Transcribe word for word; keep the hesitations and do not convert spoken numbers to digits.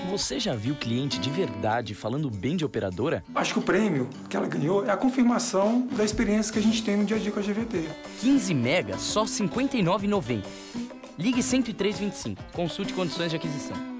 Você já viu cliente de verdade falando bem de operadora? Acho que o prêmio que ela ganhou é a confirmação da experiência que a gente tem no dia a dia com a G V T. quinze mega, só cinquenta e nove reais e noventa centavos. Ligue cento e três vinte e cinco. Consulte condições de aquisição.